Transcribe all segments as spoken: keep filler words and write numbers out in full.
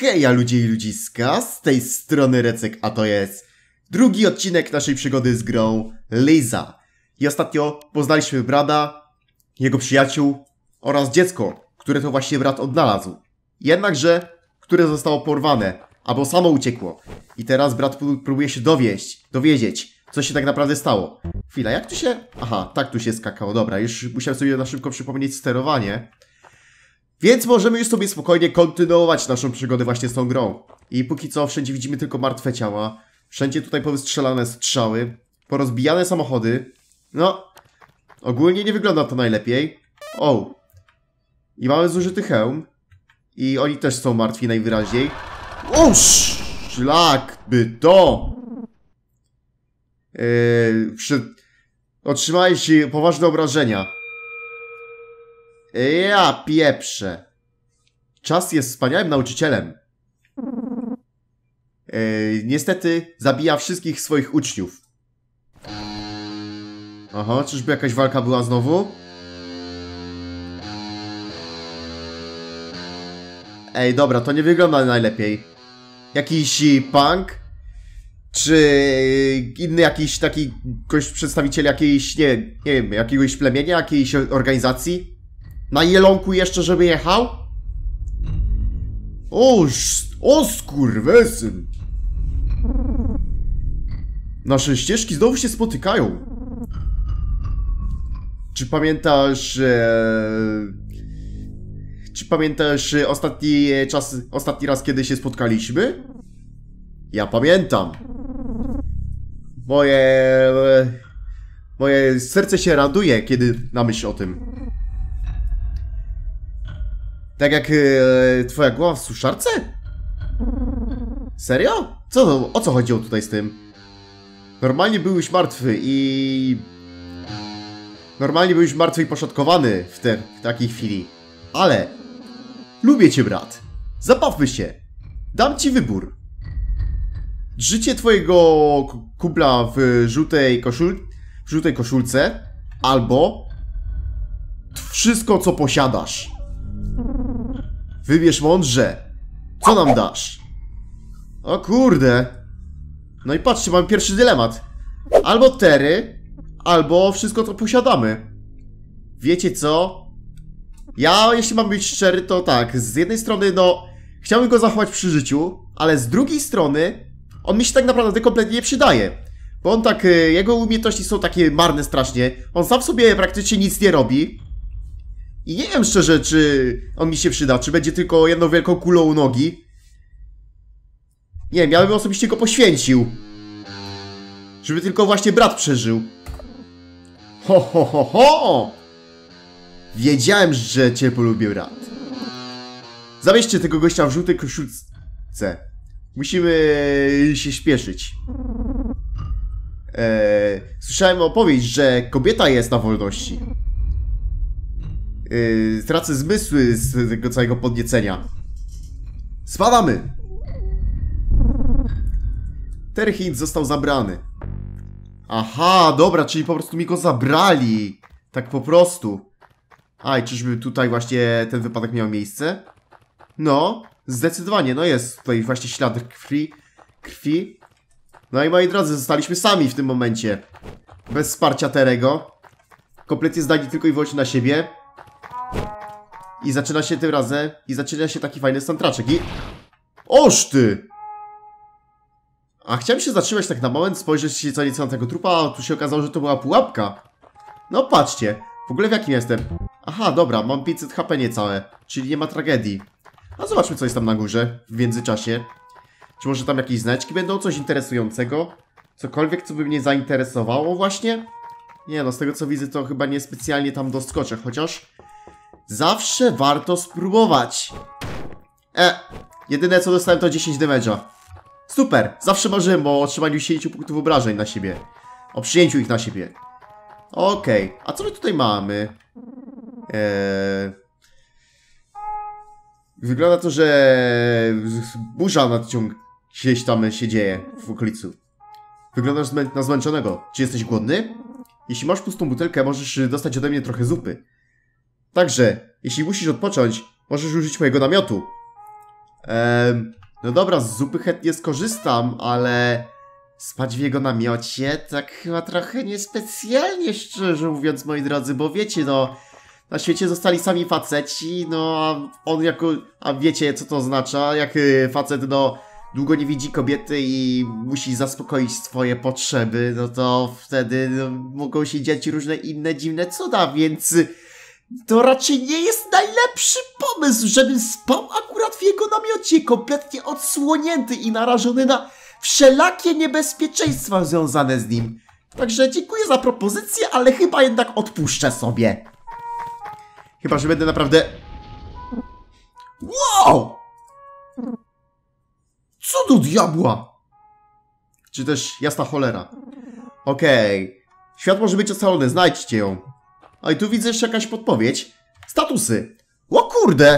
Heja ludzie i ludziska, z tej strony Recek, a to jest drugi odcinek naszej przygody z grą Liza. I ostatnio poznaliśmy brata, jego przyjaciół oraz dziecko, które to właśnie brat odnalazł. Jednakże, które zostało porwane, albo samo uciekło. I teraz brat próbuje się dowieść, dowiedzieć, co się tak naprawdę stało. Chwila, jak tu się... Aha, tak tu się skakało, dobra, już musiałem sobie na szybko przypomnieć sterowanie. Więc możemy już sobie spokojnie kontynuować naszą przygodę właśnie z tą grą. I póki co wszędzie widzimy tylko martwe ciała. Wszędzie tutaj powystrzelane strzały, porozbijane samochody. No, ogólnie nie wygląda to najlepiej. O, i mamy zużyty hełm. I oni też są martwi najwyraźniej. O, szlak by to! Yy, przy... Otrzymałeś poważne obrażenia. Ja pieprzę. Czas jest wspaniałym nauczycielem. Yy, niestety zabija wszystkich swoich uczniów. Aha, czyżby jakaś walka była znowu? Ej, dobra, to nie wygląda najlepiej. Jakiś punk? Czy inny jakiś taki gość, przedstawiciel jakiejś, nie, nie wiem, jakiegoś plemienia, jakiejś organizacji? Na jelonku jeszcze, żeby jechał? O, o skurwesyn! Nasze ścieżki znowu się spotykają. Czy pamiętasz... E... Czy pamiętasz ostatni czas, ostatni raz, kiedy się spotkaliśmy? Ja pamiętam. Moje... Moje serce się raduje, kiedy na myśl o tym. Tak jak e, twoja głowa w suszarce? Serio? Co to, o co chodziło tutaj z tym? Normalnie byłeś martwy i... Normalnie byłeś martwy i poszatkowany w, te, w takiej chwili. Ale... Lubię cię, brat. Zabawmy się. Dam ci wybór. Życie twojego kumpla w żółtej koszul... w żółtej koszulce, albo... wszystko, co posiadasz. Wybierz mądrze. Co nam dasz? O kurde. No i patrzcie, mamy pierwszy dylemat. Albo Terry, albo wszystko, co posiadamy. Wiecie co? Ja, jeśli mam być szczery, to tak. Z jednej strony, no... Chciałbym go zachować przy życiu, ale z drugiej strony... On mi się tak naprawdę kompletnie nie przydaje. Bo on tak... Jego umiejętności są takie marne strasznie. On sam sobie praktycznie nic nie robi. I nie wiem szczerze, czy on mi się przyda, czy będzie tylko jedną wielką kulą u nogi. Nie wiem, ja bym osobiście go poświęcił. Żeby tylko właśnie brat przeżył. Ho, ho, ho, ho! Wiedziałem, że cię polubię, brat. Zabierzcie tego gościa w żółtej koszulce. Musimy się śpieszyć. Eee, słyszałem opowieść, że kobieta jest na wolności. Yy, tracę zmysły z tego całego podniecenia. Spadamy! Terry Hint został zabrany. Aha, dobra, czyli po prostu mi go zabrali. Tak po prostu. A, i czyżby tutaj właśnie ten wypadek miał miejsce? No, zdecydowanie, no jest tutaj właśnie ślad krwi. Krwi. No i moi drodzy, zostaliśmy sami w tym momencie. Bez wsparcia Terego. Kompletnie zdani tylko i wyłącznie na siebie. I zaczyna się tym razem, i zaczyna się taki fajny soundtraczek i... Oż ty! A chciałem się zatrzymać tak na moment, spojrzeć się co nieco na tego trupa, a tu się okazało, że to była pułapka. No patrzcie, w ogóle w jakim jestem? Aha, dobra, mam pięćset H P niecałe, czyli nie ma tragedii. A zobaczmy, co jest tam na górze, w międzyczasie. Czy może tam jakieś znaczki będą, coś interesującego? Cokolwiek, co by mnie zainteresowało właśnie? Nie no, z tego co widzę, to chyba niespecjalnie tam doskoczę, chociaż... Zawsze warto spróbować. E, jedyne co dostałem to dziesięć damage'a. Super, zawsze marzyłem o otrzymaniu dziesięć punktów obrażeń na siebie. O przyjęciu ich na siebie. Okej, okay. A co my tutaj mamy? Eee... Wygląda to, że burza nadciąg gdzieś tam się dzieje w okolicy. Wyglądasz na zmęczonego. Czy jesteś głodny? Jeśli masz pustą butelkę, możesz dostać ode mnie trochę zupy. Także, jeśli musisz odpocząć, możesz użyć mojego namiotu. Ehm, no dobra, z zupy chętnie skorzystam, ale spać w jego namiocie tak chyba trochę niespecjalnie, szczerze mówiąc, moi drodzy, bo wiecie, no, na świecie zostali sami faceci, no, a on jako, a wiecie, co to oznacza, jak facet, no, długo nie widzi kobiety i musi zaspokoić swoje potrzeby, no to wtedy no, mogą się dziać różne inne dziwne cuda, więc to raczej nie jest najlepszy pomysł, żebym spał akurat w jego namiocie, kompletnie odsłonięty i narażony na wszelakie niebezpieczeństwa związane z nim. Także dziękuję za propozycję, ale chyba jednak odpuszczę sobie. Chyba, że będę naprawdę... Wow! Co do diabła? Czy też jasna cholera? Okej. Okay. Świat może być ocalony, znajdźcie ją. A i tu widzę jeszcze jakaś podpowiedź. Statusy. O kurde!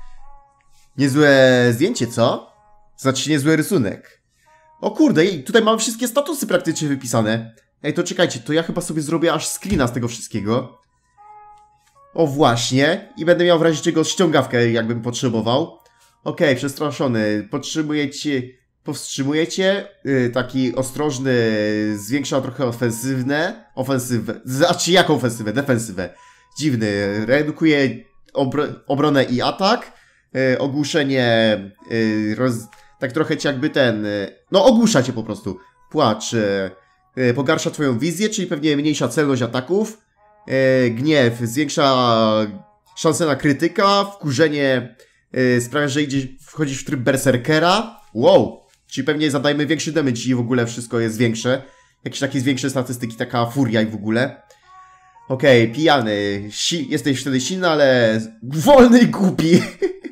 Niezłe zdjęcie, co? Znaczy niezły rysunek. O kurde, i tutaj mamy wszystkie statusy praktycznie wypisane. Ej, to czekajcie, to ja chyba sobie zrobię aż screena z tego wszystkiego. O właśnie. I będę miał w razie czego ściągawkę, jakbym potrzebował. Okej, okay, przestraszony. Potrzebujecie... Powstrzymujecie. Yy, taki ostrożny zwiększa trochę ofensywne. Ofensywę. Znaczy jak ofensywę? Defensywę. Dziwny. Redukuje obro obronę i atak. Yy, ogłuszenie... Yy, roz... Tak trochę ci jakby ten... Yy, no ogłusza cię po prostu. Płacz. Yy, pogarsza twoją wizję, czyli pewnie mniejsza celność ataków. Yy, gniew. Zwiększa szansę na krytyka. Wkurzenie... Yy, sprawia, że idziesz, wchodzisz w tryb berserkera. Wow! Czyli pewnie zadajmy większy damage i w ogóle wszystko jest większe. Jakieś takie większe statystyki, taka furia i w ogóle. Okej, okay, pijany. Si jesteś wtedy silny, ale wolny i głupi.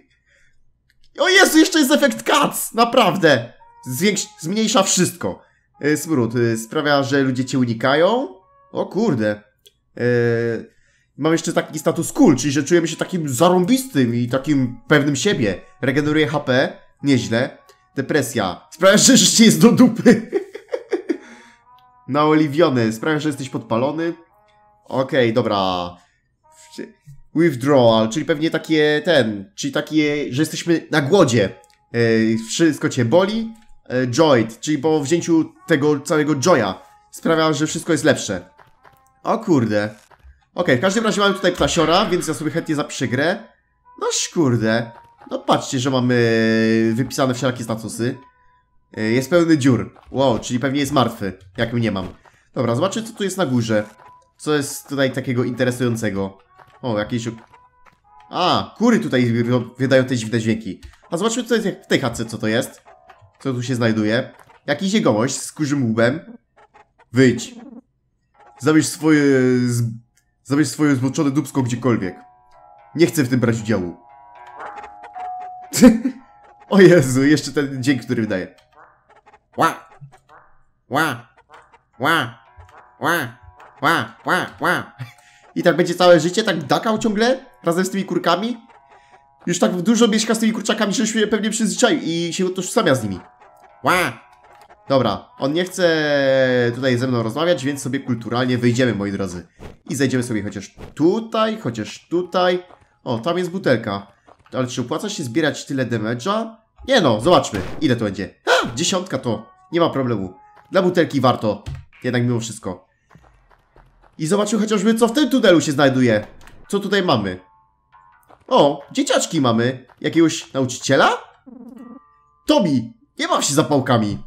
O Jezu, jeszcze jest efekt cuts! Naprawdę! Zwiększ zmniejsza wszystko. Yy, smród. Yy, sprawia, że ludzie cię unikają. O kurde. Yy, mam jeszcze taki status cool, czyli że czujemy się takim zarąbistym i takim pewnym siebie. Regeneruje H P. Nieźle. Depresja. Sprawia, że życie jest do dupy. Naoliwiony. Sprawia, że jesteś podpalony. Okej, okay, dobra. Withdrawal, czyli pewnie takie ten, czyli takie, że jesteśmy na głodzie. Yy, wszystko cię boli. Yy, Joyed, czyli po wzięciu tego całego joya sprawia, że wszystko jest lepsze. O kurde. Okej, okay, w każdym razie mamy tutaj ptasiora, więc ja sobie chętnie zapiszę grę. No kurde. No patrzcie, że mamy wypisane wszelakie statusy. Jest pełny dziur. Wow, czyli pewnie jest martwy, jak mnie mam. Dobra, zobaczmy co tu jest na górze. Co jest tutaj takiego interesującego. O, jakieś... A, kury tutaj wydają te dziwne dźwięki. A zobaczmy tutaj w tej chatce co to jest. Co tu się znajduje. Jakiś jegomość z kurzym łbem. Wyjdź. Zabierz swoje... Z... Zabierz swoje zmoczone dupsko gdziekolwiek. Nie chcę w tym brać udziału. O Jezu, jeszcze ten dźwięk, który wydaje. Ła! Ła! Ła! Ła! Ła! Ła! Ła! I tak będzie całe życie, tak dakał ciągle, razem z tymi kurkami. Już tak dużo mieszka z tymi kurczakami, że się pewnie przyzwyczaił i się utożsamia z nimi. Ła! Dobra, on nie chce tutaj ze mną rozmawiać, więc sobie kulturalnie wyjdziemy, moi drodzy. I zejdziemy sobie chociaż tutaj, chociaż tutaj. O, tam jest butelka. Ale czy opłaca się zbierać tyle damage'a? Nie no, zobaczmy, ile to będzie. Ha, dziesiątka to, nie ma problemu. Dla butelki warto, jednak mimo wszystko. I zobaczmy chociażby, co w tym tunelu się znajduje. Co tutaj mamy? O, dzieciaczki mamy. Jakiegoś nauczyciela? Tobi, nie baw się zapałkami.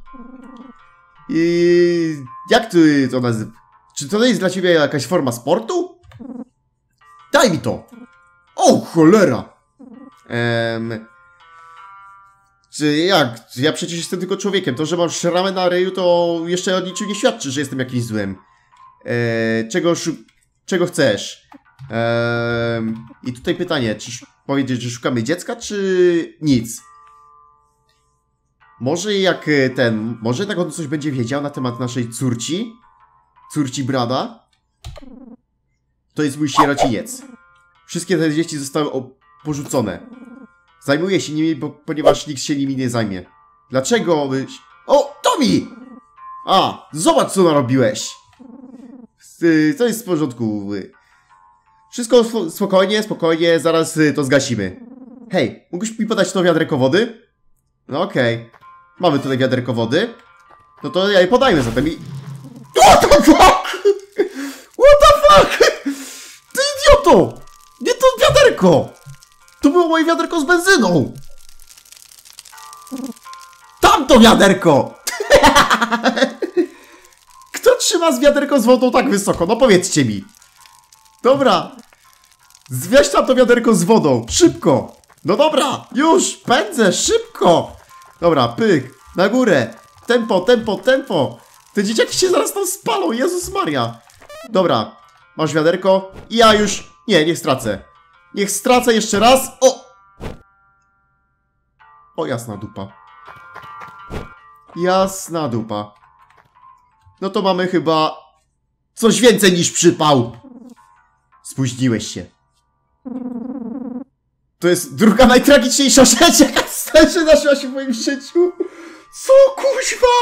I jak ty to nazywasz? Czy to jest dla ciebie jakaś forma sportu? Daj mi to. O, cholera. Ehm, czy jak? Ja przecież jestem tylko człowiekiem. To, że mam szramę na ryju, to jeszcze o niczym nie świadczy, że jestem jakimś złym. Eee, czego, czego chcesz? Eee, I tutaj pytanie, czy powiedzieć, że szukamy dziecka, czy nic? Może jak ten, może tak on coś będzie wiedział na temat naszej córci? Córci Brada? To jest mój sierociniec. Wszystkie te dzieci zostały porzucone. Zajmuję się nimi, bo, ponieważ nikt się nimi nie zajmie. Dlaczego byś... O, Tomi! A, zobacz co narobiłeś! To jest w porządku. Wszystko spokojnie, spokojnie, zaraz to zgasimy. Hej, mógłbyś mi podać to wiadreko wody? No okej. Okay. Mamy tutaj wiaderko wody. No to ja je podajmy zatem i... What the fuck? What the fuck? Ty idioto! Nie to wiaderko! To było moje wiaderko z benzyną! Tamto wiaderko! Kto trzyma z wiaderko z wodą tak wysoko? No powiedzcie mi. Dobra. Zwieź tam to wiaderko z wodą. Szybko. No dobra. Już. Pędzę. Szybko. Dobra. Pyk. Na górę. Tempo, tempo, tempo. Te dzieciaki się zaraz tam spalą. Jezus Maria. Dobra. Masz wiaderko. I ja już... Nie, niech stracę. Niech stracę jeszcze raz. O! O, jasna dupa. Jasna dupa. No to mamy chyba coś więcej niż przypał. Spóźniłeś się. To jest druga najtragiczniejsza rzecz, jaka zdarzyła się w moim życiu. Co, kuźwa?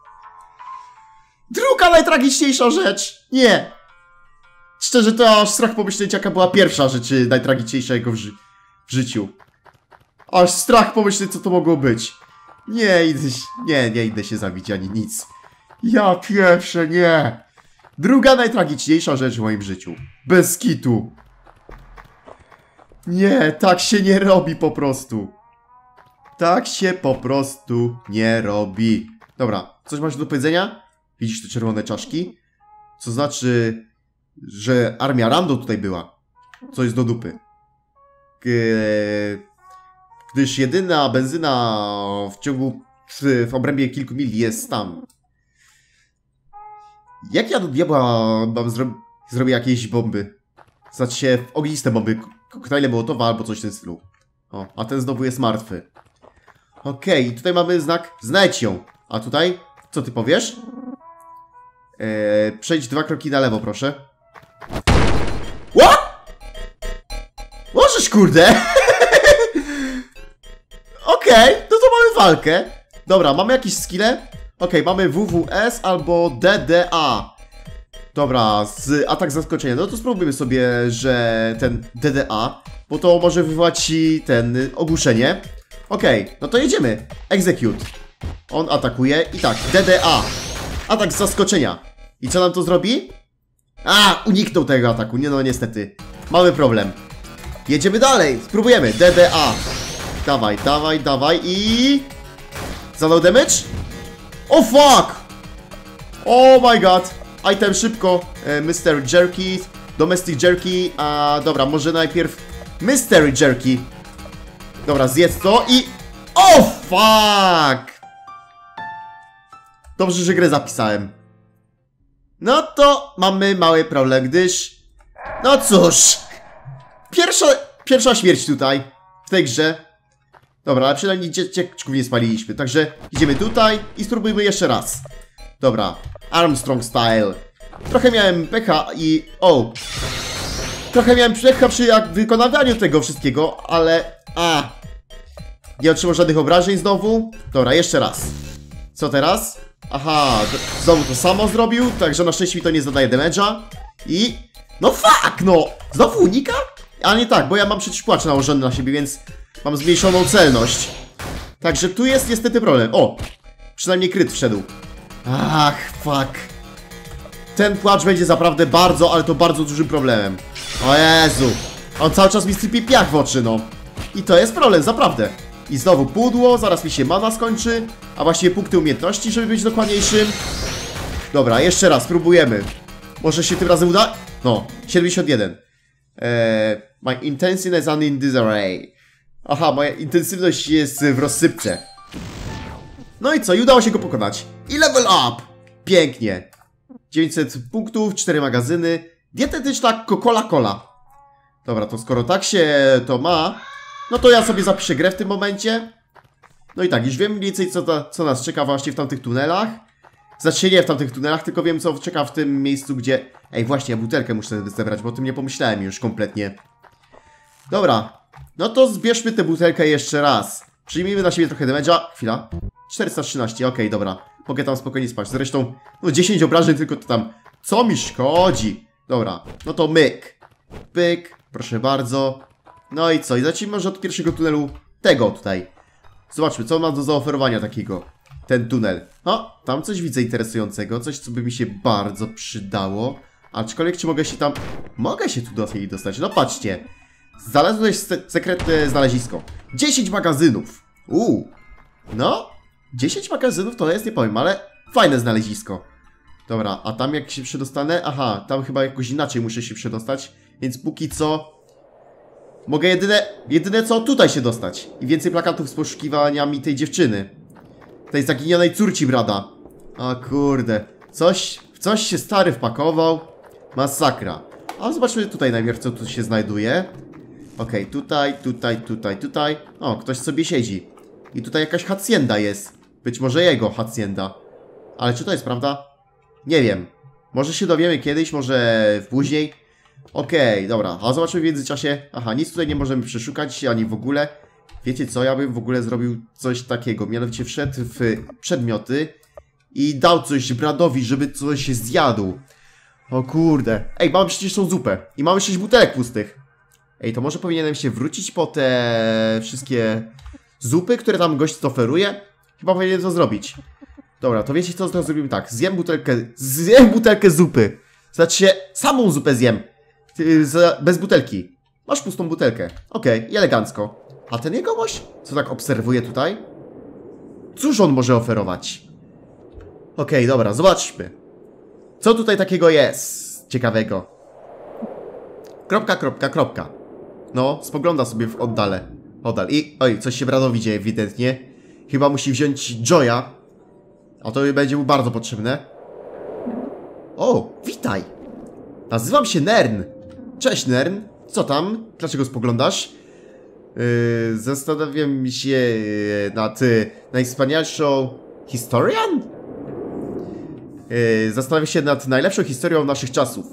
Druga najtragiczniejsza rzecz. Nie. Szczerze, to aż strach pomyśleć, jaka była pierwsza rzecz najtragiczniejsza jego w, ży w życiu. Aż strach pomyśleć, co to mogło być. Nie, idę się, nie, nie idę się zabić ani nic. Ja pierwsze, nie. Druga najtragiczniejsza rzecz w moim życiu. Bez kitu. Nie, tak się nie robi po prostu. Tak się po prostu nie robi. Dobra, coś masz do powiedzenia? Widzisz te czerwone czaszki? Co znaczy, że armia Rando tutaj była. Co jest do dupy. K Gdyż jedyna benzyna w ciągu, w, w obrębie kilku mil jest tam. Jak ja do diabła mam zro zrobię jakieś bomby? Znaczy się ogniste bomby, koktajle Mołotowa albo coś w tym stylu. O, a ten znowu jest martwy. Okej, okay, tutaj mamy znak znajdź ją. A tutaj, co ty powiesz? Eee, przejdź dwa kroki na lewo, proszę. What? Możesz, kurde! Okej, okay, no to mamy walkę. Dobra, mamy jakieś skille? Okej, okay, mamy W W S albo D D A. Dobra, z atak zaskoczenia. No to spróbujmy sobie, że ten D D A, bo to może wywołać ci ten ogłuszenie. Okej, okay, no to jedziemy. Execute. On atakuje i tak, D D A. Atak z zaskoczenia. I co nam to zrobi? A, uniknął tego ataku. Nie no, niestety. Mamy problem. Jedziemy dalej. Spróbujemy. D D A. Dawaj, dawaj, dawaj i... Zadał damage? Oh fuck! Oh my god! Item szybko. E, Mystery Jerky. Domestic Jerky. A dobra, może najpierw Mystery Jerky. Dobra, zjedz to i... Oh fuck! Dobrze, że grę zapisałem. No to mamy mały problem, gdyż... No cóż... Pierwsza, pierwsza śmierć tutaj. W tej grze. Dobra, ale przynajmniej dzieciaczków nie spaliliśmy. Także idziemy tutaj i spróbujmy jeszcze raz. Dobra, Armstrong style. Trochę miałem pecha i... O! Trochę miałem pecha przy jak wykonywaniu tego wszystkiego, ale... A! Nie otrzymał żadnych obrażeń znowu. Dobra, jeszcze raz. Co teraz? Aha, znowu to samo zrobił, także na szczęście mi to nie zadaje damage'a. I... No fuck, no! Znowu unika? A nie tak, bo ja mam przeciwpłacz nałożony na siebie, więc... Mam zmniejszoną celność. Także tu jest niestety problem. O! Przynajmniej kryt wszedł. Ach, fuck. Ten płacz będzie naprawdę bardzo, ale to bardzo dużym problemem. O Jezu. On cały czas mi sypie piach w oczy, no. I to jest problem, naprawdę. I znowu pudło, zaraz mi się mana skończy. A właściwie punkty umiejętności, żeby być dokładniejszym. Dobra, jeszcze raz, spróbujemy. Może się tym razem uda? No, siedemdziesiąt jeden. Eee, my intensity is in disarray. Aha, moja intensywność jest w rozsypce. No i co? I udało się go pokonać. I level up! Pięknie. dziewięćset punktów, cztery magazyny. Dietetyczna Coca-Cola. Dobra, to skoro tak się to ma, no to ja sobie zapiszę grę w tym momencie. No i tak, już wiem mniej więcej co, ta, co nas czeka właśnie w tamtych tunelach. Znaczy nie w tamtych tunelach, tylko wiem co czeka w tym miejscu, gdzie... Ej, właśnie, ja butelkę muszę zebrać, bo o tym nie pomyślałem już kompletnie. Dobra. No to zbierzmy tę butelkę jeszcze raz. Przyjmijmy na siebie trochę damage'a. Chwila. czterysta trzynaście, okej, okay, dobra. Mogę tam spokojnie spać. Zresztą, no dziesięć obrażeń tylko to tam. Co mi szkodzi? Dobra, no to myk. Pyk, proszę bardzo. No i co? I zacznijmy może od pierwszego tunelu tego tutaj. Zobaczmy, co on ma do zaoferowania takiego. Ten tunel. O, tam coś widzę interesującego, coś, co by mi się bardzo przydało. Aczkolwiek, czy mogę się tam... Mogę się tu do tej dostać. No patrzcie. Znalazłeś se sekretne znalezisko. dziesięć magazynów. Uuu. No. dziesięć magazynów to jest, nie powiem, ale fajne znalezisko. Dobra, a tam jak się przedostanę? Aha, tam chyba jakoś inaczej muszę się przedostać. Więc póki co... Mogę jedyne... Jedyne co tutaj się dostać. I więcej plakatów z poszukiwaniami tej dziewczyny. Tej zaginionej córci brada. A kurde. Coś... W coś się stary wpakował. Masakra. A zobaczmy tutaj najpierw, co tu się znajduje. Okej, okay, tutaj, tutaj, tutaj, tutaj. O, ktoś sobie siedzi. I tutaj jakaś hacienda jest. Być może jego hacienda. Ale czy to jest prawda? Nie wiem. Może się dowiemy kiedyś, może później. Okej, okay, dobra. A zobaczmy w międzyczasie. Aha, nic tutaj nie możemy przeszukać, ani w ogóle. Wiecie co? Ja bym w ogóle zrobił coś takiego. Mianowicie wszedł w przedmioty i dał coś bradowi, żeby coś zjadł. O kurde. Ej, mamy przecież tą zupę. I mamy sześć butelek pustych. Ej, to może powinienem się wrócić po te wszystkie zupy, które tam gość oferuje? Chyba powinienem to zrobić. Dobra, to wiecie co? To zrobimy tak. Zjem butelkę, zjem butelkę zupy. Znaczy się, samą zupę zjem. Bez butelki. Masz pustą butelkę. Okej, okay, elegancko. A ten jegomość? Co tak obserwuje tutaj? Cóż on może oferować? Okej, okay, dobra, zobaczmy. Co tutaj takiego jest ciekawego? Kropka, kropka, kropka. No, spogląda sobie w oddale. Oddal. I, oj, coś się bradowi dzieje ewidentnie. Chyba musi wziąć Joya. A to będzie mu bardzo potrzebne. O, witaj. Nazywam się Nern. Cześć, Nern. Co tam? Dlaczego spoglądasz? Yy, zastanawiam się nad y, najwspanialszą historian? Yy, zastanawiam się nad najlepszą historią naszych czasów.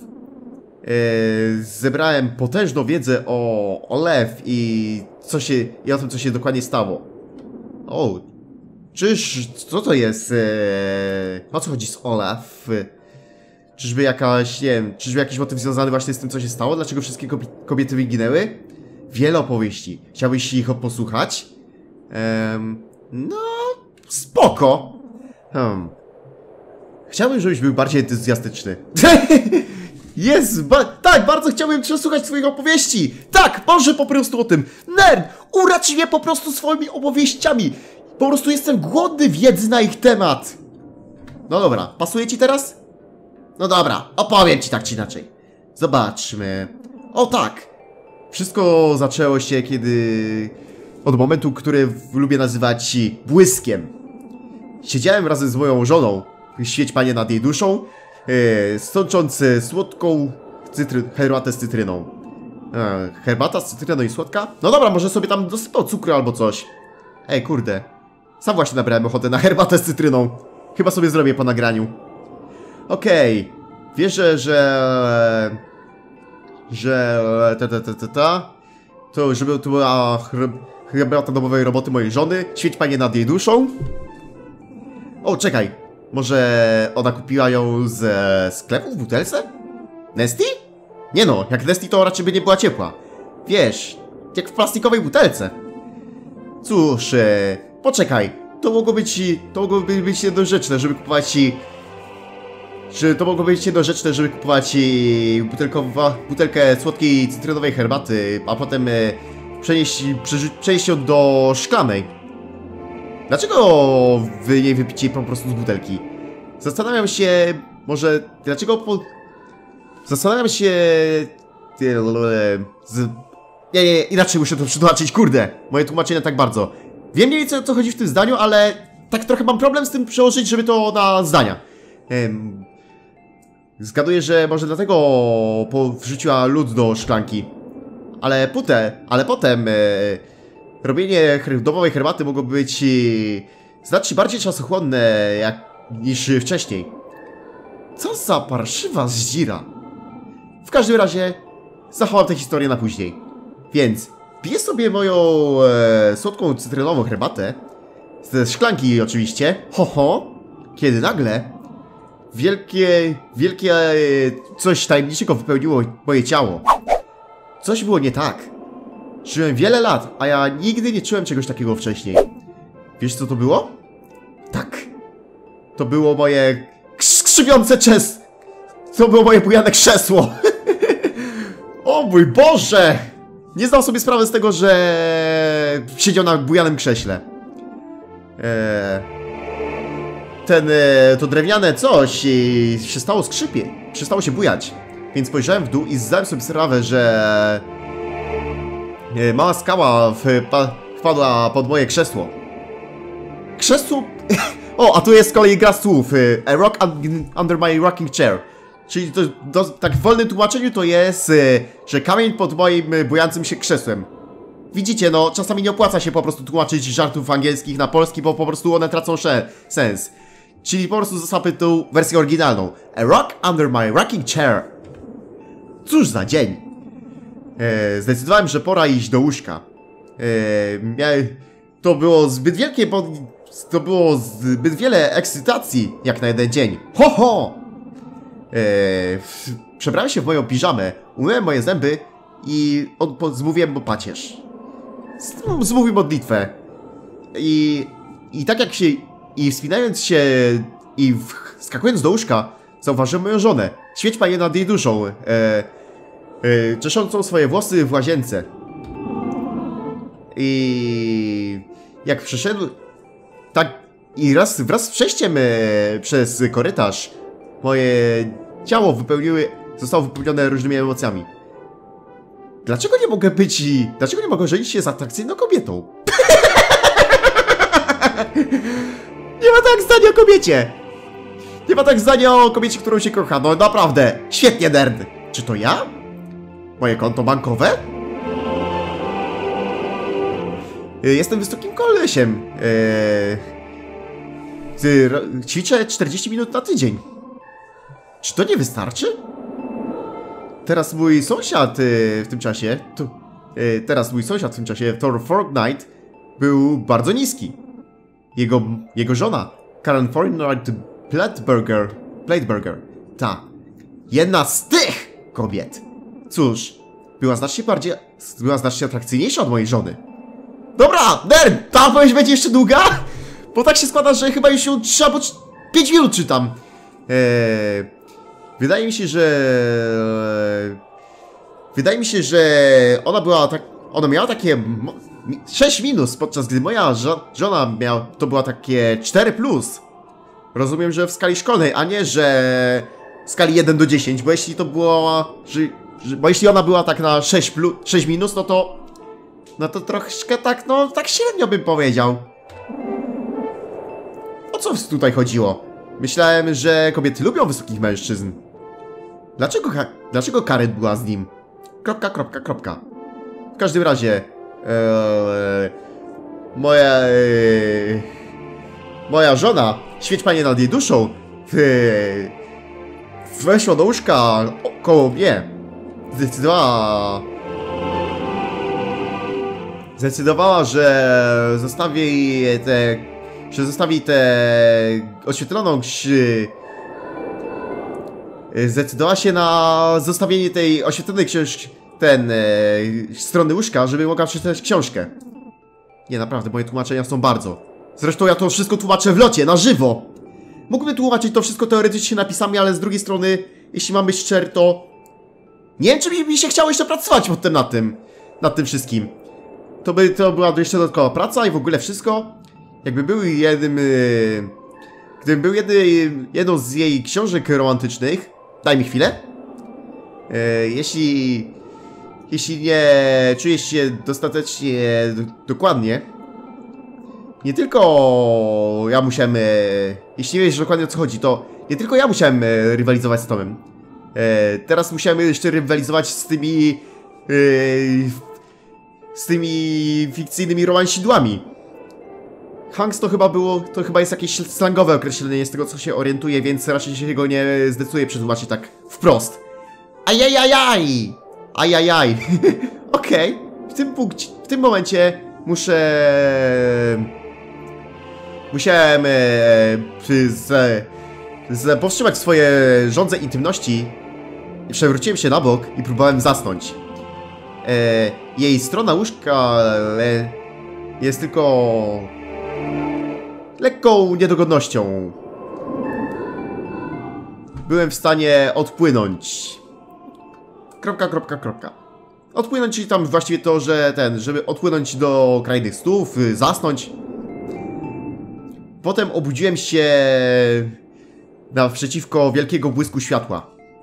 Yy, zebrałem potężną wiedzę o Olaf i co się i o tym, co się dokładnie stało. O, czyż, co to jest? Yy, o co chodzi z Olaf? Czyżby jakaś, nie wiem, czyżby jakiś motyw związany właśnie z tym, co się stało? Dlaczego wszystkie kobiety wyginęły? Wiele opowieści. Chciałbyś ich posłuchać? Um, no, spoko. Hmm. Chciałbym, żebyś był bardziej entuzjastyczny. Jest, ba tak, bardzo chciałbym przesłuchać twoich opowieści. Tak, może po prostu o tym. Nern, uracz mnie po prostu swoimi opowieściami. Po prostu jestem głodny wiedzy na ich temat. No dobra, pasuje ci teraz? No dobra, opowiem ci tak czy inaczej. Zobaczmy. O tak. Wszystko zaczęło się kiedy... Od momentu, który lubię nazywać błyskiem. Siedziałem razem z moją żoną. Świeć panie nad jej duszą. Yy, sącząc słodką cytry... herbatę z cytryną. Yy, herbata z cytryną i słodka? No dobra, może sobie tam dosypał cukru albo coś. Ej, kurde. Sam właśnie nabrałem ochotę na herbatę z cytryną. Chyba sobie zrobię po nagraniu. Okej. Okay. Wierzę, że... Że... Ta, ta, ta, ta, ta. To, żeby to była herbata domowej roboty mojej żony. Świeć panie nad jej duszą. O, czekaj. Może ona kupiła ją ze sklepu w butelce? Nesty? Nie no, jak Nesty to raczej by nie była ciepła. Wiesz, jak w plastikowej butelce. Cóż, e, poczekaj. To mogło być, to mogłoby być niedorzeczne, żeby kupować ci... Że to mogło być niedorzeczne, żeby kupować butelkowa, butelkę słodkiej cytrynowej herbaty, a potem e, przenieść, przenieść ją do szklanej. Dlaczego wy nie wypicie po prostu z butelki? Zastanawiam się, może... Dlaczego po... Zastanawiam się... Z... Nie, nie, nie, inaczej muszę to przetłumaczyć, kurde. Moje tłumaczenie tak bardzo. Wiem mniej więcej o co chodzi w tym zdaniu, ale tak trochę mam problem z tym przełożyć, żeby to na zdania. Ehm... Zgaduję, że może dlatego po wrzuciła lód do szklanki. Ale potem, ale potem... E... Robienie domowej herbaty mogło być znacznie bardziej czasochłonne jak, niż wcześniej. Co za parszywa zdzira. W każdym razie zachowam tę historię na później. Więc piję sobie moją e, słodką cytrynową herbatę. Ze szklanki oczywiście. Ho, ho. Kiedy nagle wielkie, wielkie e, coś tajemniczego wypełniło moje ciało. Coś było nie tak. Żyłem wiele lat, a ja nigdy nie czułem czegoś takiego wcześniej. Wiesz, co to było? Tak. To było moje skrzywiące czes... To było moje bujane krzesło. O mój Boże! Nie zdał sobie sprawy z tego, że siedział na bujanym krześle. Eee, ten, e, to drewniane coś e, przestało skrzypie, przestało się bujać. Więc spojrzałem w dół i zdałem sobie sprawę, że e, mała skała wpa wpadła pod moje krzesło. Krzesło... O, a tu jest z kolei gra słów. A rock under my rocking chair. Czyli to, to, tak w wolnym tłumaczeniu to jest, że kamień pod moim bującym się krzesłem. Widzicie, no czasami nie opłaca się po prostu tłumaczyć żartów angielskich na polski, bo po prostu one tracą sens. Czyli po prostu zostawmy tą wersję oryginalną. A rock under my rocking chair. Cóż za dzień. E, zdecydowałem, że pora iść do łóżka. E, miałem, to było zbyt wielkie, bo to było zbyt wiele ekscytacji jak na jeden dzień. Ho ho! Eee, przebrałem się w moją piżamę, umyłem moje zęby i od, zmówiłem mu pacierz. Zmówił modlitwę. I, I tak jak się... I wspinając się i w, skakując do łóżka, zauważyłem moją żonę. Świeć Panie nad jej duszą, e, e, czeszącą swoje włosy w łazience. I... Jak przeszedł... Tak... I raz, wraz z przejściem e, przez korytarz moje ciało wypełniły, zostało wypełnione różnymi emocjami. Dlaczego nie mogę być... Dlaczego nie mogę żenić się z atrakcyjną kobietą? Nie ma tak zdania o kobiecie! Nie ma tak zdania o kobiecie, którą się kocha. No naprawdę, świetnie, nerd. Czy to ja? Moje konto bankowe? Jestem wysokim kolesiem. Eee... Ćwiczę czterdzieści minut na tydzień. Czy to nie wystarczy? Teraz mój sąsiad yy, w tym czasie, to, yy, teraz mój sąsiad w tym czasie, Thor Fortnite, był bardzo niski. Jego, jego żona, Karen Fortnite Plateburger, Plateburger, ta, jedna z tych kobiet, cóż, była znacznie bardziej, była znacznie atrakcyjniejsza od mojej żony. Dobra, nerd, ta opowieść będzie jeszcze długa? Bo tak się składa, że chyba już ją trzy albo pięć minut czytam. Eee... Wydaje mi się, że... Wydaje mi się, że ona była tak... Ona miała takie sześć minus, podczas gdy moja żo żona miała... To była takie cztery plus. Rozumiem, że w skali szkolnej, a nie, że w skali jeden do dziesięciu, bo jeśli to było... Że, że, bo jeśli ona była tak na sześć, plus, sześć minus, no to... No to troszkę tak, no tak średnio bym powiedział. O co tutaj chodziło? Myślałem, że kobiety lubią wysokich mężczyzn. Dlaczego, dlaczego Karen była z nim? Kropka, kropka, kropka. W każdym razie... Ee, moja... E, moja żona, świeć Panie nad jej duszą, e, weszła do łóżka koło mnie. Zdecydowała... Zdecydowała, że zostawi te... że zostawi tę oświetloną ksi... Zdecydowała się na zostawienie tej oświetlonej książki, ten, e, strony łóżka, żeby mogła przeczytać książkę. Nie, naprawdę, moje tłumaczenia są bardzo. Zresztą ja to wszystko tłumaczę w locie, na żywo. Mógłbym tłumaczyć to wszystko teoretycznie napisami, ale z drugiej strony, jeśli mam być szczery, to... Nie wiem, czy mi, mi się chciało jeszcze pracować potem nad tym, nad tym wszystkim. To by, to była jeszcze dodatkowa praca i w ogóle wszystko. Jakby był jednym... Yy, gdybym był jedy, jedną z jej książek romantycznych... Daj mi chwilę. Yy, jeśli... Jeśli nie czujesz się dostatecznie dokładnie... Nie tylko ja musiałem... Yy, jeśli nie wiesz dokładnie o co chodzi, to... Nie tylko ja musiałem yy, rywalizować z Tomem. Yy, teraz musiałem jeszcze rywalizować z tymi... Yy, z tymi fikcyjnymi romansidłami. Hanks to chyba było, to chyba jest jakieś slangowe określenie z tego, co się orientuje, więc raczej się go nie zdecyduje przetłumaczyć tak wprost. Ajajajaj! Ajajaj! Okej, okay. w tym punkcie, w tym momencie muszę... Musiałem e, z, z, powstrzymać swoje żądze intymności. Przewróciłem się na bok i próbowałem zasnąć. E, jej strona łóżka e, jest tylko... lekką niedogodnością. Byłem w stanie odpłynąć. Kropka, kropka, kropka. Odpłynąć, czyli tam właściwie to, że ten, żeby odpłynąć do krainy snów, zasnąć. Potem obudziłem się naprzeciwko wielkiego błysku światła.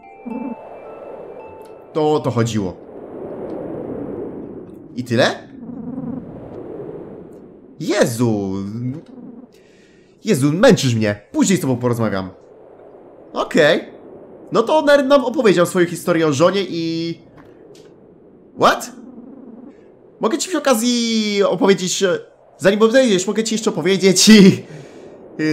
To o to chodziło. I tyle? Jezu! Jezu, męczysz mnie. Później z tobą porozmawiam. Okej. Okay. No to Nerd nam opowiedział swoją historię o żonie i... What? Mogę ci przy okazji opowiedzieć... Zanim odejdziesz, mogę ci jeszcze opowiedzieć... Yy...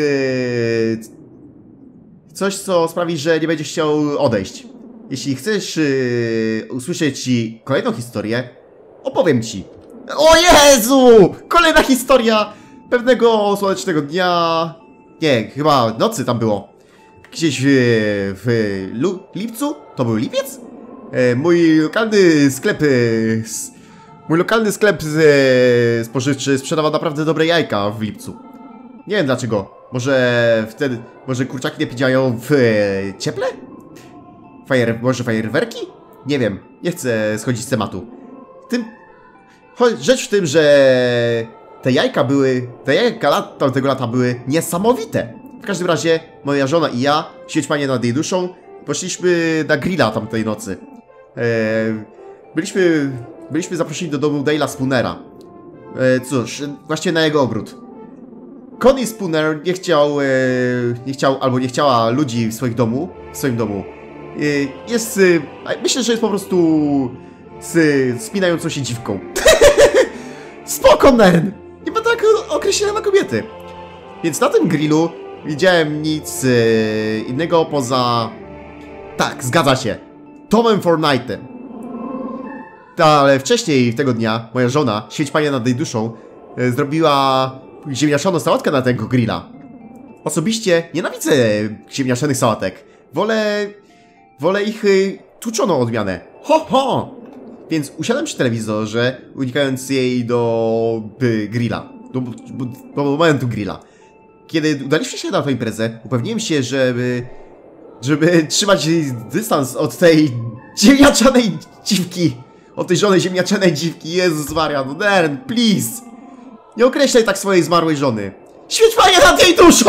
Coś, co sprawi, że nie będziesz chciał odejść. Jeśli chcesz yy... usłyszeć kolejną historię, opowiem ci. O Jezu! Kolejna historia pewnego słonecznego dnia... Nie, chyba nocy tam było. Gdzieś w, w lu, lipcu? To był lipiec? E, mój lokalny sklep... E, mój lokalny sklep e, spożywczy sprzedawał naprawdę dobre jajka w lipcu. Nie wiem dlaczego. Może wtedy... Może kurczaki nie pijają w e, cieple? Fajer, może fajerwerki? Nie wiem. Nie chcę schodzić z tematu. Tym... Rzecz w tym, że te jajka były, te jajka lat, tamtego lata były niesamowite. W każdym razie moja żona i ja, świeć Panie nad jej duszą, poszliśmy na grilla tamtej nocy. Eee, byliśmy, byliśmy zaproszeni do domu Dale'a Spoonera. Eee, cóż, właśnie na jego ogród. Connie Spooner nie chciał, e, nie chciał, albo nie chciała ludzi w swoim domu, w swoim domu. Eee, jest, e, myślę, że jest po prostu z spinającą się dziwką. Spoko, Nern! Nie ma tak określenia na kobiety. Więc na tym grillu widziałem nic yy, innego poza... Tak, zgadza się. Tomem Fortnite'em. Ale wcześniej tego dnia moja żona, świeć Panie nad jej duszą, yy, zrobiła ziemniaczaną sałatkę na tego grilla. Osobiście nienawidzę ziemniaczanych sałatek. Wolę... Wolę ich yy, tłuczoną odmianę. Ho, ho! Więc usiadłem przy telewizorze, unikając jej do by, grilla. Do, do, do momentu grilla. Kiedy udaliśmy się na tę imprezę, upewniłem się, żeby... Żeby trzymać dystans od tej ziemniaczanej dziwki. Od tej żony ziemniaczanej dziwki. Jezus Maria, no Nern, please. Nie określaj tak swojej zmarłej żony. Świeć Panie nad jej duszą!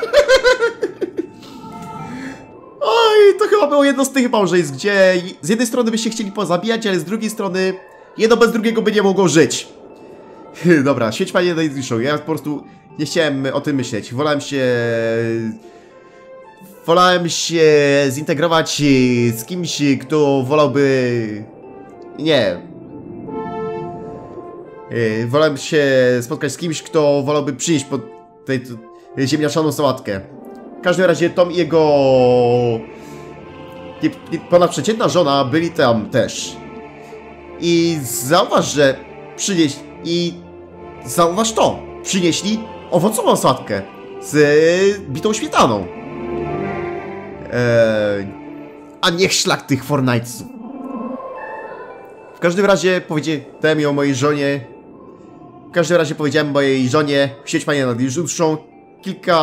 Oj, to chyba było jedno z tych małżeństw, gdzie z jednej strony by się chcieli pozabijać, ale z drugiej strony jedno bez drugiego by nie mogło żyć. Dobra, świeć Panie nad jej duszą. Ja po prostu nie chciałem o tym myśleć. Wolałem się... Wolałem się zintegrować z kimś, kto wolałby... Nie. Wolałem się spotkać z kimś, kto wolałby przynieść pod tej ziemniaczaną sałatkę. W każdym razie Tom i jego ponadprzeciętna żona byli tam też. I zauważ, że przynieś... I zauważ to. Przynieśli owocową sałatkę z bitą śmietaną. Eee, a niech szlak tych Fortnite'sów. W każdym razie powiedziałem ją mojej żonie. W każdym razie powiedziałem mojej żonie, świeć Panie nad jej duszą, kilka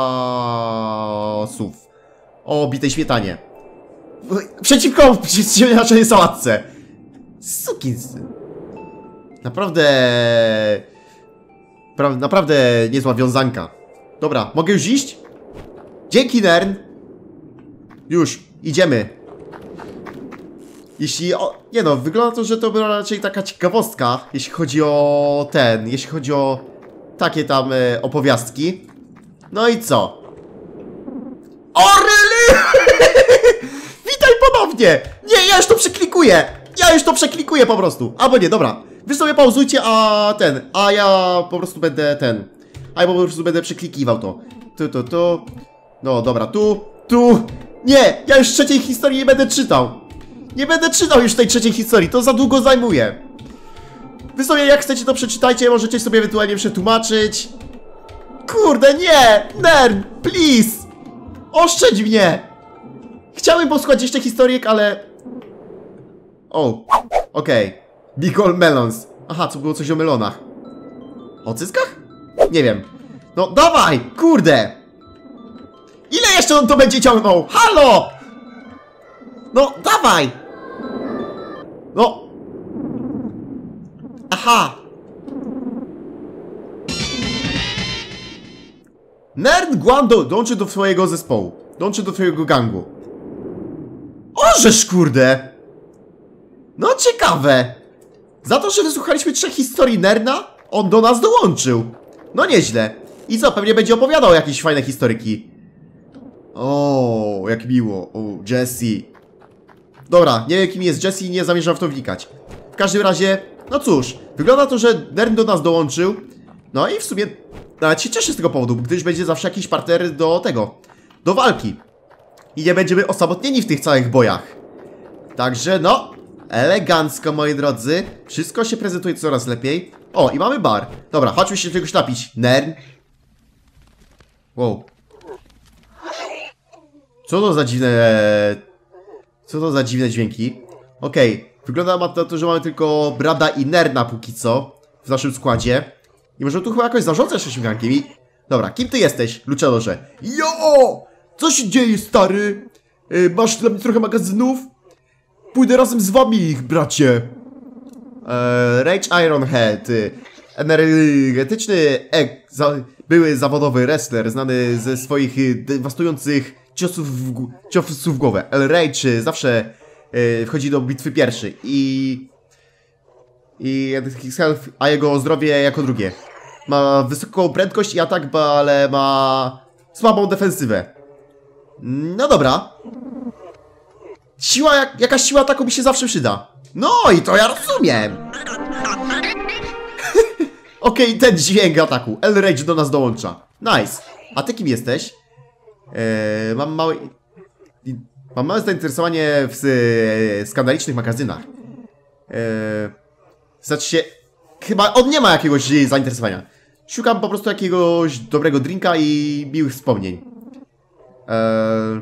słów o bitej śmietanie. Przeciwko ziemniaczanej sałatce. Sukinsyn. Naprawdę... Pra naprawdę niezła wiązanka. Dobra, mogę już iść? Dzięki, Nern. Już, idziemy. Jeśli... O, nie no, wygląda to, że to była raczej taka ciekawostka, jeśli chodzi o ten, jeśli chodzi o takie tam e, opowiastki. No i co? O, really? Witaj ponownie! Nie, ja już to przeklikuję! Ja już to przeklikuję po prostu. Albo nie, dobra. Wy sobie pauzujcie, a ten, a ja po prostu będę ten. A ja po prostu będę przeklikiwał to. Tu, tu, tu. No, dobra, tu, tu. Nie, ja już trzeciej historii nie będę czytał. Nie będę czytał już tej trzeciej historii, to za długo zajmuje. Wy sobie jak chcecie to przeczytajcie, możecie sobie ewentualnie przetłumaczyć. Kurde, nie! Nern, please! Oszczędź mnie! Chciałem posłuchać jeszcze historyjek, ale... O, okej. Okay. Big Ol Melons. Aha, co było coś o melonach. O cyckach? Nie wiem. No dawaj, kurde! Ile jeszcze on to będzie ciągnął? Halo! No, dawaj! No! Aha! Nerd Guando dołączy do twojego zespołu. Dołączy do twojego gangu. Ożeż kurde! No ciekawe! Za to, że wysłuchaliśmy trzech historii Nerda, on do nas dołączył. No nieźle. I co, pewnie będzie opowiadał jakieś fajne historyki. O, jak miło. O, Jessie. Dobra, nie wiem kim jest Jessie, nie zamierzam w to wnikać. W każdym razie, no cóż, wygląda to, że Nerd do nas dołączył. No i w sumie nawet się cieszę z tego powodu, gdyż będzie zawsze jakiś partner do tego, do walki. I nie będziemy osamotnieni w tych całych bojach. Także no, elegancko moi drodzy. Wszystko się prezentuje coraz lepiej. O, i mamy bar. Dobra, chodźmy się czegoś napić. Nerd. Wow. Co to za dziwne... Co to za dziwne dźwięki? Okej, okay. Wygląda na to, że mamy tylko Brada i Nerda póki co w naszym składzie. I może tu chyba jakoś zarządzasz naszym gankiem i... Dobra, kim ty jesteś, Luchadorze? Jo! Co się dzieje, stary? Yy, masz dla mnie trochę magazynów? Pójdę razem z wami ich, bracie. Eee, Rage Ironhead. Energetyczny ek, za, były zawodowy wrestler, znany ze swoich dewastujących ciosów w, ciosów w głowę. El Rage zawsze e, wchodzi do bitwy pierwszy i... I... a jego zdrowie jako drugie. Ma wysoką prędkość i atak, ale ma słabą defensywę. No dobra. Siła, jak, jakaś siła ataku mi się zawsze przyda. No i to ja rozumiem. Okej, okay, ten dźwięk ataku. El Rage do nas dołącza. Nice. A ty kim jesteś? Eee, mam małe... Mam małe zainteresowanie w e, skandalicznych magazynach. Eee, znaczy się... Chyba on nie ma jakiegoś zainteresowania. Szukam po prostu jakiegoś dobrego drinka i miłych wspomnień. Eee,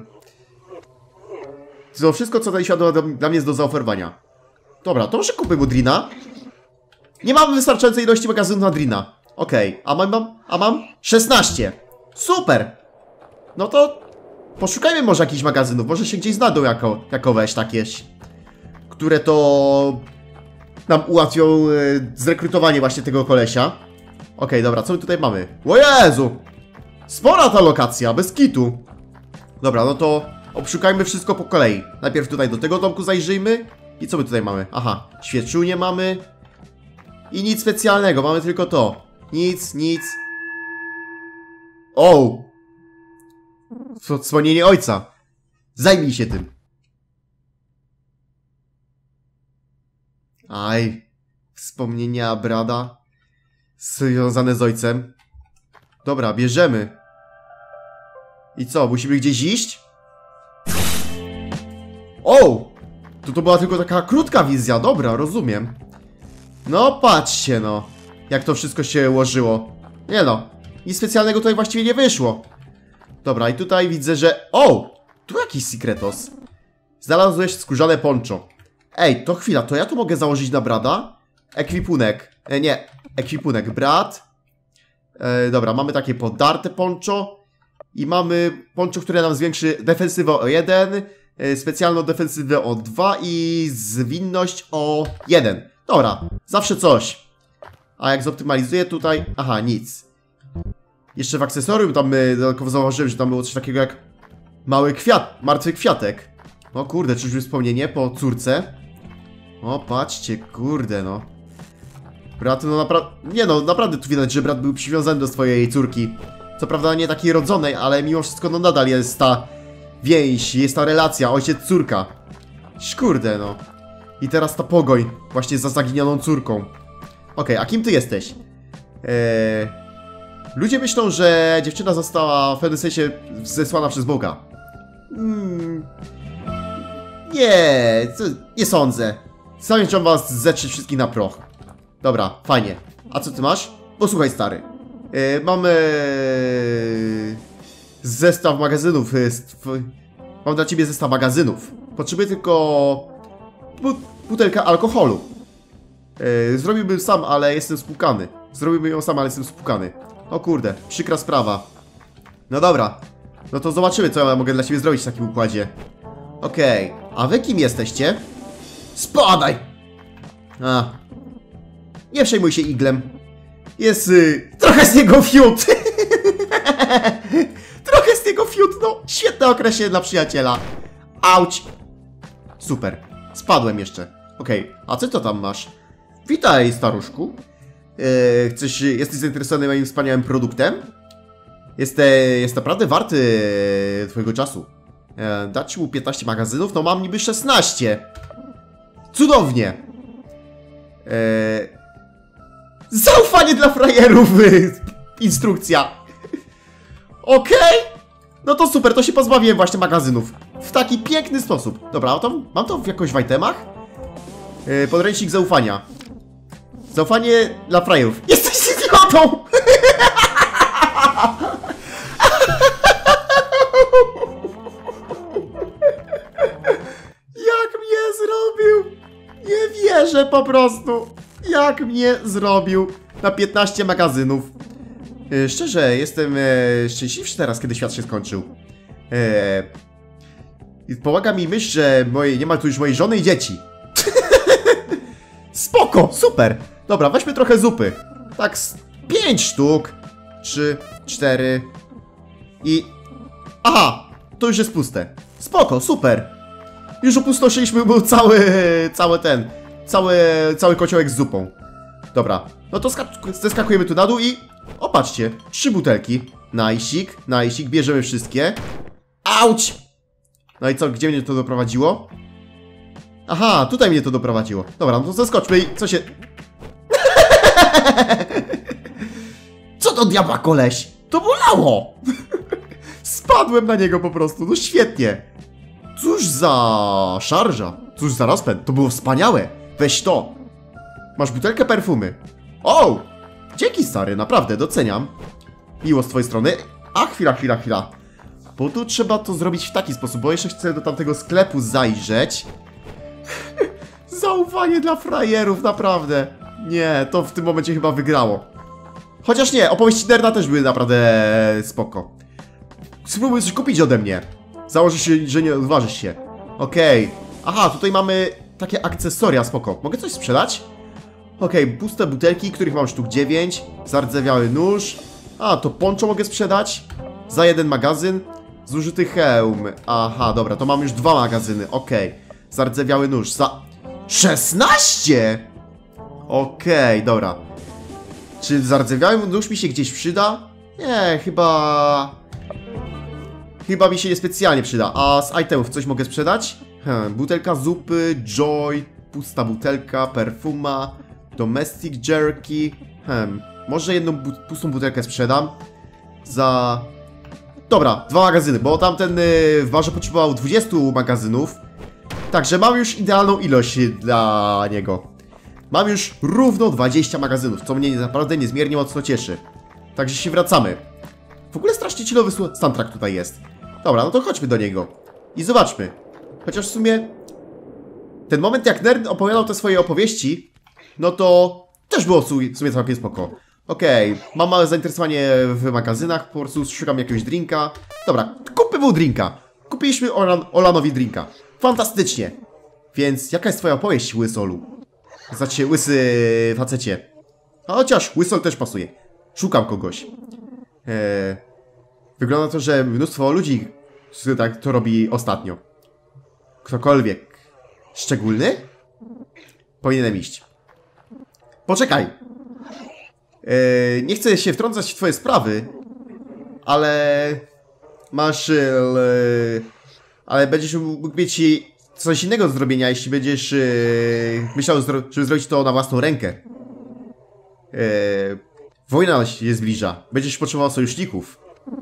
to wszystko, co tutaj świadło dla mnie jest do zaoferowania. Dobra, to może kupmy mu drina. Nie mam wystarczającej ilości magazynów na drina. Okej, okay. a, mam, mam, a mam szesnaście. Super. No to poszukajmy może jakichś magazynów. Może się gdzieś znajdą jako, jako weź takieś, które to nam ułatwią yy, zrekrutowanie właśnie tego kolesia. Okej, okay, dobra, co my tutaj mamy? O Jezu! Spora ta lokacja, bez kitu. Dobra, no to obszukajmy wszystko po kolei. Najpierw tutaj do tego domku zajrzyjmy. I co my tutaj mamy? Aha, świeczunię mamy. I nic specjalnego, mamy tylko to. Nic, nic. O! Wspomnienie ojca. Zajmij się tym. Aj. Wspomnienia Brada związane z ojcem. Dobra, bierzemy. I co, musimy gdzieś iść? O! To to była tylko taka krótka wizja, dobra, rozumiem. No patrzcie no, jak to wszystko się ułożyło. Nie no, nic specjalnego tutaj właściwie nie wyszło. Dobra, i tutaj widzę, że... O! Tu jakiś sekretos. Znalazłeś skórzane poncho. Ej, to chwila, to ja to mogę założyć na Brada? Ekwipunek. E, nie, ekwipunek. Brad. E, dobra, mamy takie podarte poncho. I mamy poncho, które nam zwiększy defensywę o jeden, e, specjalną defensywę o dwa i zwinność o jeden. Dobra, zawsze coś. A jak zoptymalizuję tutaj... Aha, nic. Jeszcze w akcesorium tam y, dodatkowo zauważyłem, że tam było coś takiego jak mały kwiat, martwy kwiatek. O kurde, czyżby wspomnienie po córce? O, patrzcie, kurde no. Brat, no naprawdę... Nie no, naprawdę tu widać, że brat był przywiązany do swojej córki. Co prawda nie takiej rodzonej, ale mimo wszystko no nadal jest ta więź, jest ta relacja, ojciec-córka. Kurde no. I teraz ta pogoń właśnie za zaginioną córką. Okej, okay, a kim ty jesteś? Eee... Ludzie myślą, że dziewczyna została w pewnym sensie zesłana przez Boga. Hmm... Nie, co, nie sądzę. Zamierzam was zetrzeć wszystkich na proch. Dobra, fajnie. A co ty masz? Posłuchaj, stary. Eee, mamy... zestaw magazynów. Mam dla ciebie zestaw magazynów. Potrzebuję tylko... butelka alkoholu. Yy, zrobiłbym sam, ale jestem spłukany. Zrobiłbym ją sam, ale jestem spłukany. O kurde, przykra sprawa. No dobra. No to zobaczymy, co ja mogę dla ciebie zrobić w takim układzie. Okej, okay. A wy kim jesteście? Spadaj! A. Nie przejmuj się iglem. Jest y, trochę z niego fiut. Trochę z niego fiut, no. Świetne określenie dla przyjaciela. Auć. Super. Spadłem jeszcze. Okej, okay. A co to tam masz? Witaj, staruszku. Yy, chcesz, jesteś zainteresowany moim wspaniałym produktem? Jest, jest naprawdę warty twojego czasu. E, dać mu piętnaście magazynów? No mam niby szesnaście. Cudownie. E, zaufanie dla frajerów. Instrukcja. Okej. Okay. No to super, to się pozbawiłem właśnie magazynów. W taki piękny sposób. Dobra, mam to, mam to w jakoś w itemach? E, podręcznik zaufania. Zaufanie dla frajerów. Jesteś idiotą! Jak mnie zrobił? Nie wierzę po prostu. Jak mnie zrobił na piętnaście magazynów. E, szczerze, jestem e, szczęśliwszy teraz, kiedy świat się skończył. E, pomaga mi myśl, że moje, nie ma tu już mojej żony i dzieci. Spoko, super. Dobra, weźmy trochę zupy. Tak z pięć sztuk. Trzy, cztery. I... Aha, to już jest puste. Spoko, super. Już opustoszyliśmy mu cały, cały ten, cały, cały kociołek z zupą. Dobra, no to zeskakujemy tu na dół i... O, patrzcie, trzy butelki. Najsik, najsik, bierzemy wszystkie. Auć! No i co, gdzie mnie to doprowadziło? Aha, tutaj mnie to doprowadziło. Dobra, no to zeskoczmy i co się... Co to diabła, koleś? To bolało! Spadłem na niego po prostu, no świetnie. Cóż za szarża, cóż za rozpęd, to było wspaniałe. Weź to. Masz butelkę perfumy. O! Dzięki, stary, naprawdę, doceniam. Miło z twojej strony. A, chwila, chwila, chwila. Bo tu trzeba to zrobić w taki sposób, bo jeszcze chcę do tamtego sklepu zajrzeć. Zaufanie dla frajerów, naprawdę. Nie, to w tym momencie chyba wygrało. Chociaż nie, opowieści nerda też były naprawdę spoko. Spróbuj coś kupić ode mnie. Założysz się, że nie odważysz się. Okej. Okay. Aha, tutaj mamy takie akcesoria, spoko. Mogę coś sprzedać? Okej, okay, puste butelki, których mam sztuk dziewięć. Zardzewiały nóż. A, to poncho mogę sprzedać. Za jeden magazyn. Zużyty hełm. Aha, dobra, to mam już dwa magazyny. Okej. Okay. Zardzewiały nóż. Za... szesnaście! Okej, okay, dobra. Czy zardzewiały nóż mi się gdzieś przyda? Nie, chyba... Chyba mi się niespecjalnie przyda. A z itemów coś mogę sprzedać? Hmm, butelka zupy, joy, pusta butelka, perfuma, domestic jerky. Hmm, może jedną bu pustą butelkę sprzedam. Za... Dobra, dwa magazyny, bo tamten yy, w barze potrzebował dwudziestu magazynów. Także mam już idealną ilość dla niego. Mam już równo dwadzieścia magazynów, co mnie naprawdę niezmiernie mocno cieszy. Także się wracamy. W ogóle strasznie chillowy soundtrack tutaj jest. Dobra, no to chodźmy do niego. I zobaczmy. Chociaż w sumie... Ten moment, jak nerd opowiadał te swoje opowieści, no to też było w sumie całkiem spoko. Okej, okay, mam małe zainteresowanie w magazynach, po prostu szukam jakiegoś drinka. Dobra, kupmy mu drinka. Kupiliśmy Olan Olanowi drinka. Fantastycznie. Więc jaka jest twoja opowieść, Łysolu? Znaczy, łysy facecie. A chociaż Łysol też pasuje. Szukam kogoś. Eee, wygląda to, że mnóstwo ludzi tak to robi ostatnio. Ktokolwiek szczególny? Powinienem iść. Poczekaj. Eee, nie chcę się wtrącać w twoje sprawy, ale masz... E, ale będziesz mógł mieć coś innego do zrobienia, jeśli będziesz e, myślał, żeby zrobić to na własną rękę. E, wojna się zbliża. Będziesz potrzebował sojuszników.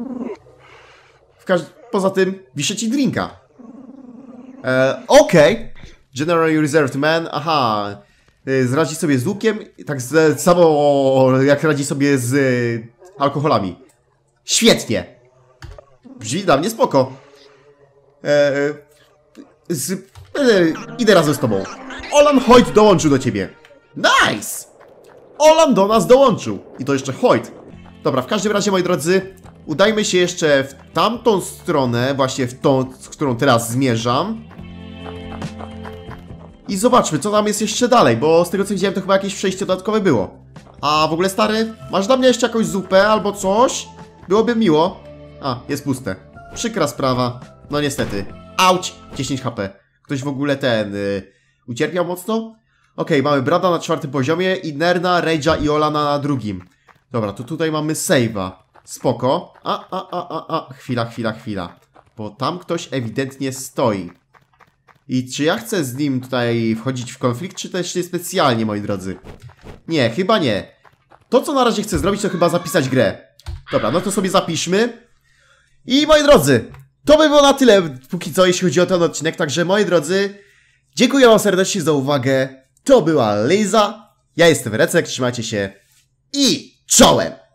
W każ Poza tym wiszę ci drinka. E, Okej. Okay. Generally Reserved Man. Aha. E, radzi sobie z łukiem, tak z, samo jak radzi sobie z e, alkoholami. Świetnie. Brzmi dla mnie spoko. E, z, e, idę razem z tobą. Olan Hoyt dołączył do ciebie. Nice! Olan do nas dołączył. I to jeszcze Hoyt. Dobra, w każdym razie, moi drodzy, udajmy się jeszcze w tamtą stronę, właśnie w tą, z którą teraz zmierzam. I zobaczmy, co tam jest jeszcze dalej, bo z tego co widziałem, to chyba jakieś przejście dodatkowe było. A w ogóle, stary, masz dla mnie jeszcze jakąś zupę albo coś? Byłoby miło. A, jest puste. Przykra sprawa. No niestety. Auć! dziesięć H P. Ktoś w ogóle ten... Yy, ucierpiał mocno? Okej, okay, mamy Brada na czwartym poziomie i Nerna, Rage'a i Olana na drugim. Dobra, to tutaj mamy save'a. Spoko. A, a, a, a, a. Chwila, chwila, chwila. Bo tam ktoś ewidentnie stoi. I czy ja chcę z nim tutaj wchodzić w konflikt, czy też nie specjalnie, moi drodzy? Nie, chyba nie. To, co na razie chcę zrobić, to chyba zapisać grę. Dobra, no to sobie zapiszmy. I moi drodzy, to by było na tyle póki co, jeśli chodzi o ten odcinek. Także, moi drodzy, dziękuję wam serdecznie za uwagę. To była Liza. Ja jestem Recek, trzymajcie się. I czołem!